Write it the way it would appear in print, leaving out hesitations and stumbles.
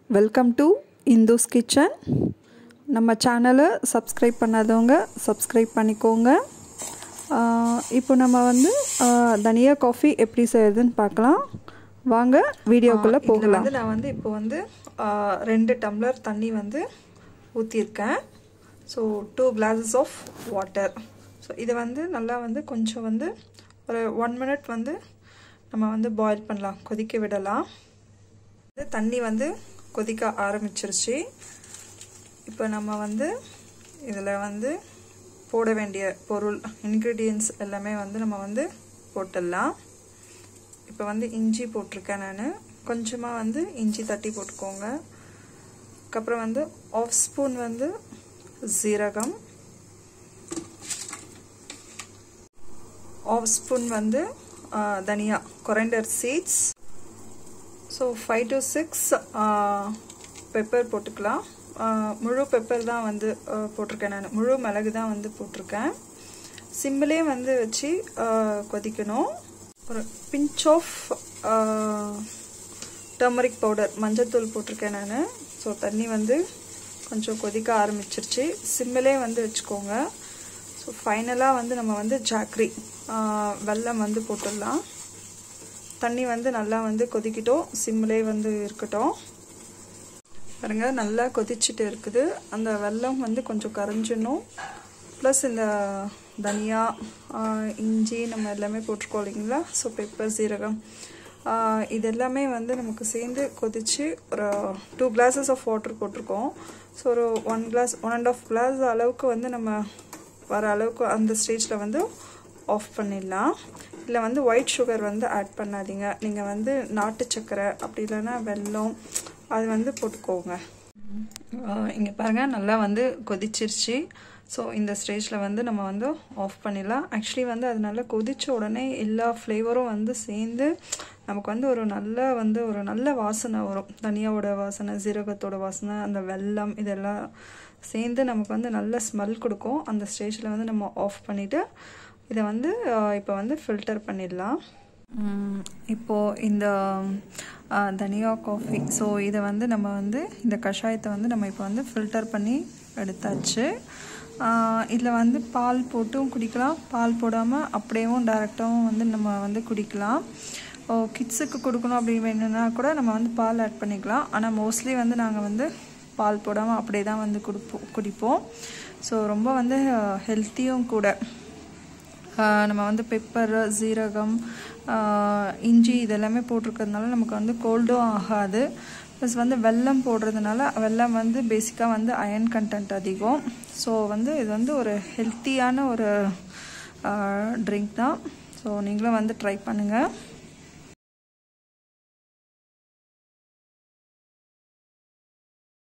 Welcome to Hindus kitchen. நம்ம சேனலை subscribe பண்ணாதவங்க சப்ஸ்கிரைப் பண்ணிக்கோங்க. இப்போ நம்ம வந்து தனியா காஃபி எப்படி செய்யறதுன்னு பார்க்கலாம். வாங்க வீடியோக்குள்ளே போகலாம். நான் வந்து இப்போ வந்து 2 டம்ளர் தண்ணி வந்து ஊற்றிருக்கேன். So 2 glasses of water. So இதை வந்து நல்லா வந்து கொஞ்சம் வந்து ஒரு 1 minute வந்து நம்ம வந்து பாயில் பண்ணலாம், கொதிக்க விடலாம். தண்ணி வந்து கொதிக்க ஆரம்பிச்சிருச்சு. இப்போ நம்ம வந்து இதில் வந்து போட வேண்டிய பொருள் இன்க்ரீடியன்ட்ஸ் எல்லாமே வந்து நம்ம வந்து போட்டுடலாம். இப்போ வந்து இஞ்சி போட்டிருக்கேன் நான். கொஞ்சமாக வந்து இஞ்சி தட்டி போட்டுக்கோங்க. அதுக்கப்புறம் வந்து 1/2 ஸ்பூன் வந்து ஜீரகம், 1/2 ஸ்பூன் வந்து தனியா coriander seeds. So 5 to 6 pepper போட்டுக்கலாம். முழு பெப்பர் தான் வந்து போட்டிருக்கேன் நான். முழு மிளகு தான் வந்து போட்டிருக்கேன். சிம்மிலே வந்து வச்சு கொதிக்கணும். ஒரு பிஞ்ச் ஆஃப் டர்மரிக் பவுடர், மஞ்சத்தூள் போட்டிருக்கேன் நான். ஸோ தண்ணி வந்து கொஞ்சம் கொதிக்க ஆரம்பிச்சிருச்சு. சிம்மிலே வந்து வச்சுக்கோங்க. ஸோ ஃபைனலாக வந்து நம்ம வந்து ஜாக்ரி வெல்லம் வந்து போட்டுடலாம். தண்ணி வந்து நல்லா வந்து கொதிக்கிட்டோம், சிம்மிலே வந்து இருக்கட்டும். பாருங்க நல்லா கொதிச்சுட்டு இருக்குது. அந்த வெல்லம் வந்து கொஞ்சம் கரைஞ்சிடணும். ப்ளஸ் இந்த தனியா இஞ்சி நம்ம எல்லாமே போட்டிருக்கோம் இல்லைங்களா. ஸோ பெப்பர் சீரகம் இது எல்லாமே வந்து நமக்கு சேர்ந்து கொதிச்சு ஒரு 2 glasses ஆஃப் வாட்டர் போட்டிருக்கோம். ஸோ ஒரு 1 glass 1.5 glass அளவுக்கு வந்து நம்ம வர அளவுக்கு அந்த ஸ்டேஜில் வந்து ஆஃப் பண்ணிடலாம். இல்லை வந்து ஒயிட் சுகர் வந்து ஆட் பண்ணாதீங்க. நீங்கள் வந்து நாட்டு சர்க்கரை அப்படி இல்லைன்னா வெல்லம் அது வந்து போட்டுக்கோங்க. இங்கே பாருங்கள் நல்லா வந்து கொதிச்சிருச்சு. ஸோ இந்த ஸ்டேஜில் வந்து நம்ம வந்து ஆஃப் பண்ணிடலாம். ஆக்சுவலி வந்து அது நல்லா கொதித்த உடனே எல்லா ஃப்ளேவரும் வந்து சேர்ந்து நமக்கு வந்து ஒரு நல்ல வாசனை வரும். தனியாவோட வாசனை, ஜீரகத்தோட வாசனை, அந்த வெல்லம் இதெல்லாம் சேர்ந்து நமக்கு வந்து நல்ல ஸ்மெல் கொடுக்கும். அந்த ஸ்டேஜில் வந்து நம்ம ஆஃப் பண்ணிவிட்டு இதை வந்து இப்போ வந்து ஃபில்டர் பண்ணிடலாம். இப்போது இந்த தனியா காஃபி, ஸோ இதை வந்து நம்ம வந்து இந்த கஷாயத்தை வந்து நம்ம இப்போ வந்து ஃபில்டர் பண்ணி எடுத்தாச்சு. இதில் வந்து பால் போட்டும் குடிக்கலாம், பால் போடாமல் அப்படியேவும் டைரெக்டாகவும் வந்து நம்ம வந்து குடிக்கலாம். கிட்ஸுக்கு கொடுக்கணும் அப்படி வேணும்னா கூட நம்ம வந்து பால் ஆட் பண்ணிக்கலாம். ஆனால் மோஸ்ட்லி வந்து நாங்கள் வந்து பால் போடாமல் அப்படியே தான் வந்து குடிப்போம். ஸோ ரொம்ப வந்து ஹெல்த்தியும் கூட. நம்ம வந்து பெப்பர், ஜீரகம், இஞ்சி இதெல்லாமே போட்டிருக்கிறதுனால நமக்கு வந்து கோல்டும் ஆகாது. ப்ளஸ் வந்து வெல்லம் போடுறதுனால வெல்லம் வந்து பேசிக்காக வந்து அயன் கண்டென்ட் அதிகம். ஸோ வந்து இது வந்து ஒரு ஹெல்த்தியான ஒரு ட்ரிங்க் தான். ஸோ நீங்களும் வந்து ட்ரை பண்ணுங்கள்.